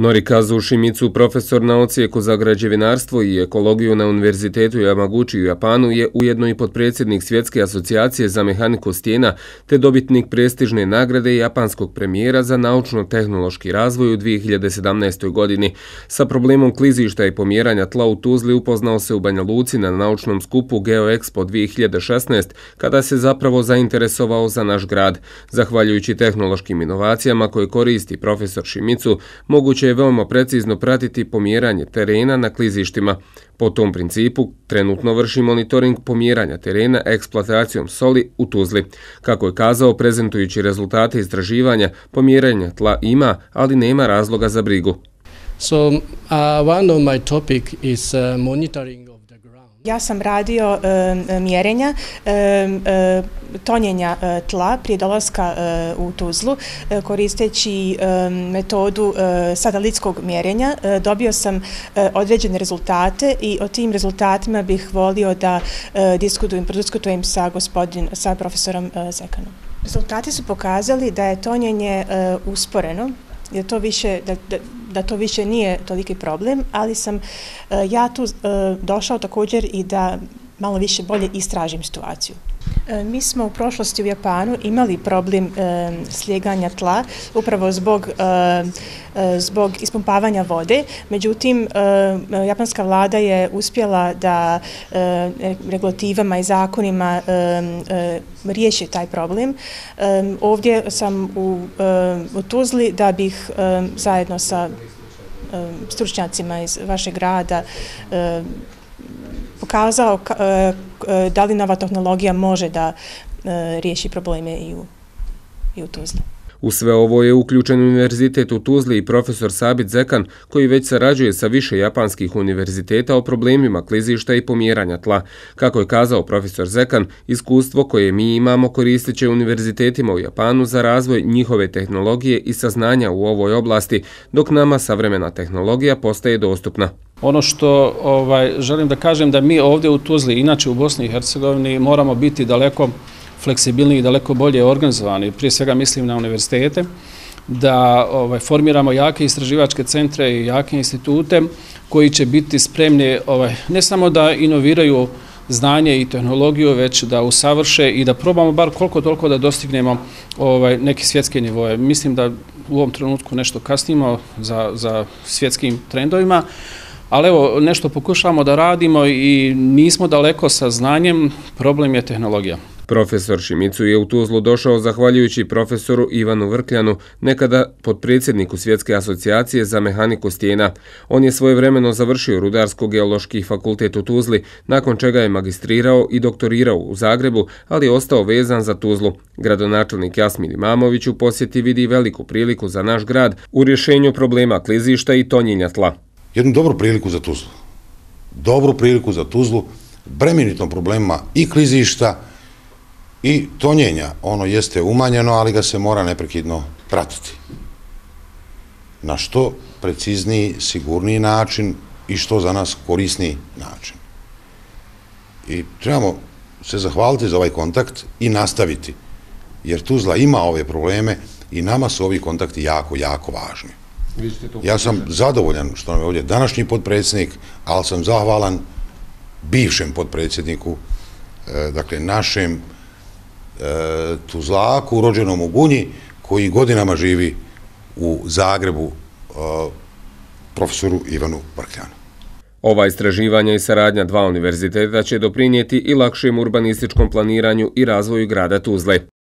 Norikazu Shimizu, profesor na odsjeku za građevinarstvo i ekologiju na Univerzitetu Yamaguchi u Japanu, je ujedno i potpredsjednik Svjetske asocijacije za mehaniku stijena te dobitnik prestižne nagrade japanskog premijera za naučno-tehnološki razvoj u 2017. godini. Sa problemom klizišta i pomjeranja tla u Tuzli upoznao se u Banja Luci na naučnom skupu GeoExpo 2016, kada se zapravo zainteresovao za naš grad. Zahvaljujući tehnološkim inovacijama koje koristi profesor Shimizu, moguće je veoma precizno pratiti pomjeranje terena na klizištima. Po tom principu trenutno vrši monitoring pomjeranja terena eksploatacijom soli u Tuzli. Kako je kazao, prezentujući rezultate istraživanja, pomjeranja tla ima, ali nema razloga za brigu. One of my topic is monitoring. Ja sam radio mjerenja tonjenja tla prije dolaska u Tuzlu koristeći metodu satelitskog mjerenja. Dobio sam određene rezultate i o tim rezultatima bih volio da prodiskutujem sa profesorom Zekanom. Rezultati su pokazali da je tonjenje usporeno, da to više nije toliki problem, ali sam ja tu došao također i da malo više bolje istražim situaciju. Mi smo u prošlosti u Japanu imali problem slijeganja tla upravo zbog ispumpavanja vode, međutim japanska vlada je uspjela da regulativama i zakonima riješi taj problem. Ovdje sam u Tuzli da bih zajedno sa stručnjacima iz vašeg grada pokazao da li nova tehnologija može da riješi probleme i u Tuzli. U sve ovo je uključen Univerzitet u Tuzli i profesor Sabit Zekan, koji već sarađuje sa više japanskih univerziteta o problemima klizišta i pomjeranja tla. Kako je kazao profesor Zekan, iskustvo koje mi imamo koristit će univerzitetima u Japanu za razvoj njihove tehnologije i saznanja u ovoj oblasti, dok nama savremena tehnologija postaje dostupna. Ono što želim da kažem da mi ovdje u Tuzli, inače u Bosni i Hercegovini, moramo biti daleko fleksibilniji i daleko bolje organizovani. Prije svega mislim na univerzitete, da formiramo jake istraživačke centre i jake institute koji će biti spremni ne samo da inoviraju znanje i tehnologiju, već da usavrše i da probamo bar koliko toliko da dostignemo neke svjetske nivoje. Mislim da u ovom trenutku nešto kasnimo za svjetskim trendovima, ali evo, nešto pokušavamo da radimo i nismo daleko sa znanjem, problem je tehnologija. Profesor Shimizu je u Tuzlu došao zahvaljujući profesoru Ivanu Vrkljanu, nekada potpredsjedniku Svjetske asocijacije za mehaniku stijena. On je svojevremeno završio Rudarsko-geološki fakultet u Tuzli, nakon čega je magistrirao i doktorirao u Zagrebu, ali je ostao vezan za Tuzlu. Gradonačelnik Jasmir Imamović u posjeti vidi veliku priliku za naš grad u rješenju problema klizišta i tonjenja tla. Jednu dobru priliku za Tuzlu. Dobru priliku za Tuzlu, bremenitom problemima i klizišta i tonjenja. Ono jeste umanjeno, ali ga se mora neprekidno pratiti. Na što precizniji, sigurniji način i što za nas korisniji način. I trebamo se zahvaliti za ovaj kontakt i nastaviti, jer Tuzla ima ove probleme i nama su ovi kontakti jako, jako važni. Ja sam zadovoljan što nam je ovdje današnji potpredsjednik, ali sam zahvalan bivšem potpredsjedniku, dakle našem Tuzlaku, rođenom u Gunji, koji godinama živi u Zagrebu, profesoru Ivanu Vrkljanu. Ova istraživanja i saradnja dva univerziteta će doprinijeti i lakšem urbanističkom planiranju i razvoju grada Tuzle.